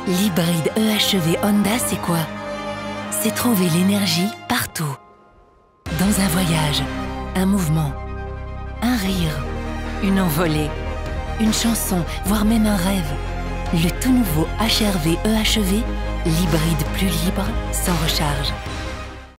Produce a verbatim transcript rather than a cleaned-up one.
L'hybride E H E V Honda, c'est quoi? C'est trouver l'énergie partout. Dans un voyage, un mouvement, un rire, une envolée, une chanson, voire même un rêve. Le tout nouveau H R V E H E V, l'hybride plus libre, sans recharge.